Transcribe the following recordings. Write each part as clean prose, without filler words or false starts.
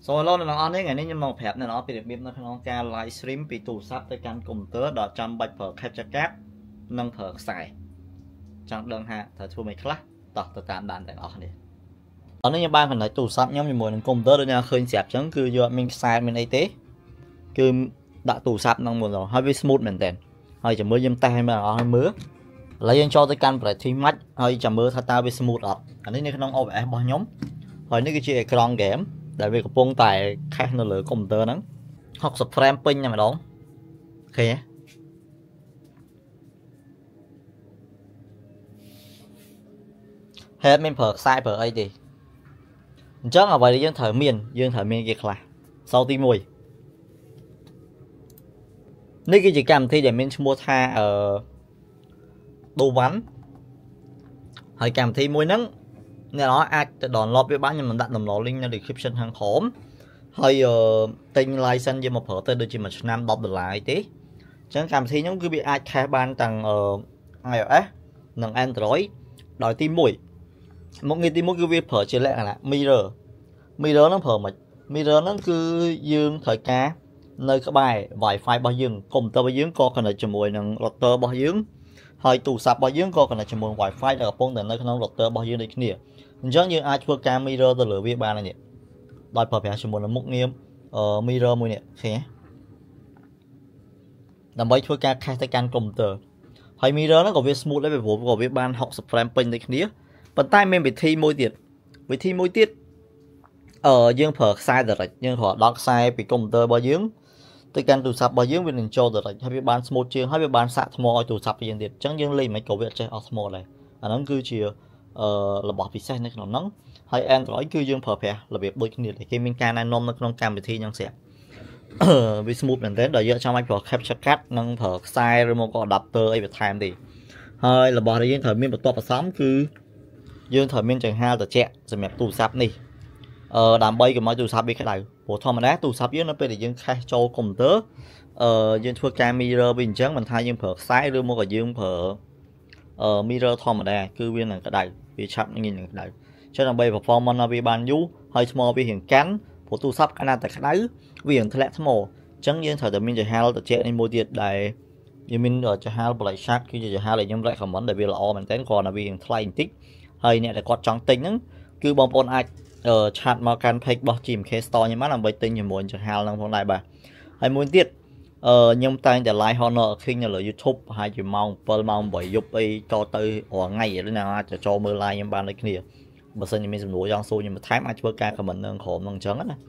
So hello អ្នកនរអស់នេះថ្ងៃនេះខ្ញុំមកប្រាប់អ្នកនរពីរបៀបនៅក្នុងការ live stream ពីទូរស័ព្ទទៅកាន់កុំព្យូទ័រដែលចាំបាច់ប្រើ capture card និងប្រើខ្សែចង់ដឹងថាត្រូវធ្វើម៉េចខ្លះតោះទៅតាមដានទាំងអស់គ្នាឥឡូវនេះខ្ញុំបានកំណត់ទូរស័ព្ទខ្ញុំជាមួយនឹងកុំព្យូទ័រដូចអ្នកឃើញស្រាប់អញ្ចឹងគឺយកមានខ្សែមានអីទេគឺដាក់ទូរស័ព្ទនឹងមួយហើយវា smooth មែនតើហើយចាំមើលខ្ញុំតេស្តឲ្យអ្នកនរអស់មើលឥឡូវយើងចូលទៅកាន់ practice match ហើយចាំមើលថាតើវា smooth អត់អានេះនៅក្នុង OBS របស់ខ្ញុំហើយនេះគឺជាអេក្រង់ game ដែលវាកំពុងតែខេសនៅលើកុំព្យូទ័រហ្នឹង60 frame ពេញតែម្ដងឃើញទេហេតុមានប្រើខ្សែប្រើអីទេអញ្ចឹងអ្វីដែលយើងត្រូវមានគេខ្លះសោទី1នេះគឺជាកម្មវិធីដែលមានឈ្មោះថាដូវ៉ាន់ហើយកម្មវិធីមួយហ្នឹងអ្នកនរអាចទៅ download វាបានខ្ញុំនឹងដាក់ download link នៅ description ខាងក្រោមហើយទិញ license យកមកប្រើទៅដូចជាមួយឆ្នាំ$10អីទេអញ្ចឹងកម្មវិធីខ្ញុំគឺវាអាចខេសបានទាំង iOS និង Android ដោយទី1មុខងារទី1គឺវាប្រើជាលក្ខណៈ mirror ហ្នឹងប្រើមិន mirror ហ្នឹងគឺយើងត្រូវការនៅក្បែរ Wi-Fi របស់យើងកុំព្យូទ័ររបស់យើងក៏ connect ជាមួយនឹង router របស់យើងហើយទូរស័ព្ទរបស់យើងក៏ connect ជាមួយ Wi-Fi ដែលកំពុងតែនៅក្នុង router របស់យើងដូចគ្នាអញ្ចឹងយើងអាចធ្វើការ mirror ទៅលើវាបានហើយនេះដោយប្រើប្រាស់ជាមួយនឹងមុខងារ mirror មួយនេះឃើញទេដើម្បីធ្វើការខេសទៅកាន់កុំព្យូទ័រហើយ mirror ហ្នឹងក៏វា smooth ដែរព្រោះក៏វាបាន60 frame ពេញដូចគ្នាប៉ុន្តែមានវិធីមួយទៀតយើងប្រើខ្សែ direct យើងគ្រាន់ដោតខ្សែពីកុំព្យូទ័ររបស់យើងទៅកាន់ទូរស័ព្ទរបស់យើងវានឹងចូល direct ហើយវាបាន smooth ជាងហើយវាបានសាកថ្មឲ្យទូរស័ព្ទយើងទៀតអញ្ចឹងយើងលេងមិនក៏វាអត់ចេះអស់ថ្មដែរអាហ្នឹងគឺជារបស់ពិសេសនៅក្នុងហ្នឹងហើយ Android គឺយើងប្រើប្រាស់របៀបដូចគ្នាគេមានការណែនាំនៅក្នុងកម្មវិធីហ្នឹងស្រាប់វា smooth មែនទែនដល់យើងចាំបាច់ប្រើ capture card និងប្រើខ្សែឬមកក៏ adapter អីបន្ថែមទេហើយរបស់ដែលយើងត្រូវមានបន្ទាប់បន្សំគឺយើងត្រូវមានចង្ហាល់ត្រជាក់សម្រាប់ទូរស័ព្ទនេះដើម្បីកុំឲ្យទូរស័ព្ទវាក្តៅព្រោះធម្មតាទូរស័ព្ទយើងនៅពេលដែលយើងខេសចូលកុំព្យូទ័រយើងធ្វើការ mirror វាអញ្ចឹងមិនថាយើងប្រើខ្សែឬមកក៏យើងប្រើmirror ធម្មតាគឺវានឹងក្តៅវាឆាប់ងាយនឹងក្តៅចឹងដើម្បី performance ឲ្យវាបានយូរហើយថ្មវារៀងកាន់ព្រោះទូរស័ព្ទខណៈតែក្តៅវារៀងធ្លាក់ថ្មអញ្ចឹងយើងត្រូវតែមានចង្ហាល់ត្រជាក់នេះមួយទៀតដែលយើងមានចង្ហាល់ Black Shark គឺជាចង្ហាល់ដែលខ្ញុំ recommend ដែលវាល្អមែនទែនគ្រាន់តែវារៀងថ្លៃបន្តិចហើយអ្នកដែលគាត់ចង់ទិញហ្នឹងគឺបងប្អូនអាចឆាតមកកាន់ page របស់ GMK Store ខ្ញុំបានដើម្បីទិញជាមួយចង្ហាល់ហ្នឹងផងដែរបាទហើយមួយទៀតខ្ញុំតែងតែ live Honor King នៅលើ YouTube ប្រហែលជាម៉ោង 7 ម៉ោង 8 យប់អីតទៅរាល់ថ្ងៃឬណាអាចចូលមើល live ខ្ញុំបានដូចគ្នាបើសិនជាមានសំណួរចង់សួរខ្ញុំបន្ថែមអាចធ្វើការ comment នៅក្រោមហ្នឹងអញ្ចឹងណាអ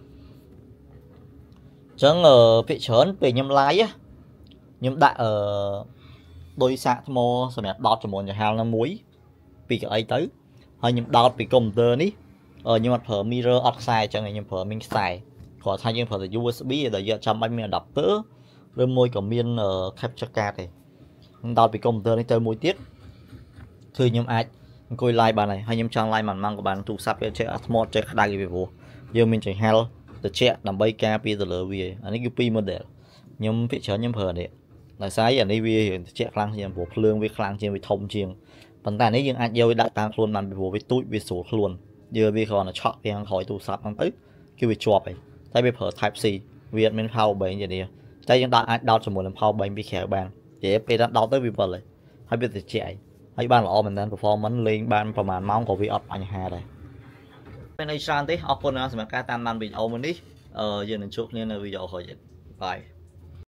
ញ្ចឹងភាគច្រើនពេលខ្ញុំ live ខ្ញុំដាក់ដោយសាកថ្មសម្រាប់ដោតជាមួយចង្ហាល់ហ្នឹងមួយពីកៅអីទៅហើយខ្ញុំដោតពីកុំព្យូទ័រនេះខ្ញុំអត់ប្រើ mirror អត់ខ្សែអញ្ចឹងខ្ញុំប្រើមានខ្សែគ្រាន់ថាយើងប្រើតែ USB ដែលយើងចាំបាច់មាន adapter ឬមួយក៏មាន capture card ទេខ្ញុំដោតពីកុំព្យូទ័រនេះទៅមួយទៀតគឺខ្ញុំអាចអង្គុយ live បានហើយខ្ញុំចង់ live ម៉ោងក៏បានទូរស័ព្ទវាចេះអត់ថ្មចេះក្តៅពីព្រោះយើងមានចង្ហាល់ត្រជាក់ដើម្បីការពារទៅលើវាអានេះគឺ2 model ខ្ញុំភាគច្រើនខ្ញុំប្រើនេះដោយសារអានេះវាត្រជាក់ខ្លាំងជាងព្រោះភ្លើងវាខ្លាំងជាងវាធំជាងប៉ុន្តែនេះយើងអាចយកវាដាក់តាមខ្លួនបានពីព្រោះវាទូចវាស្រួលខ្លួនយើងវាគ្រាន់តែឆក់ពីខាងក្រោយទូរស័ព្ទហ្នឹងទៅគឺវាជាប់ហើយតែវាប្រើ Type C វាអត់មាន power bank ទេនេះតែយើងអាចដោតជាមួយនឹង power bank ពីក្រៅបាននិយាយពេលដោតទៅវាវិលហើយវាត្រជាក់ហើយបានល្អមែនទែន performance លេងបានប្រហែលម៉ោងក៏វាអត់បញ្ហាដែរពេលនេះច្រើនទេអរគុណសម្រាប់ការតាមដានវីដេអូមួយនេះយើងនឹងជួបគ្នានៅវីដេអូក្រោយទៀតបាយ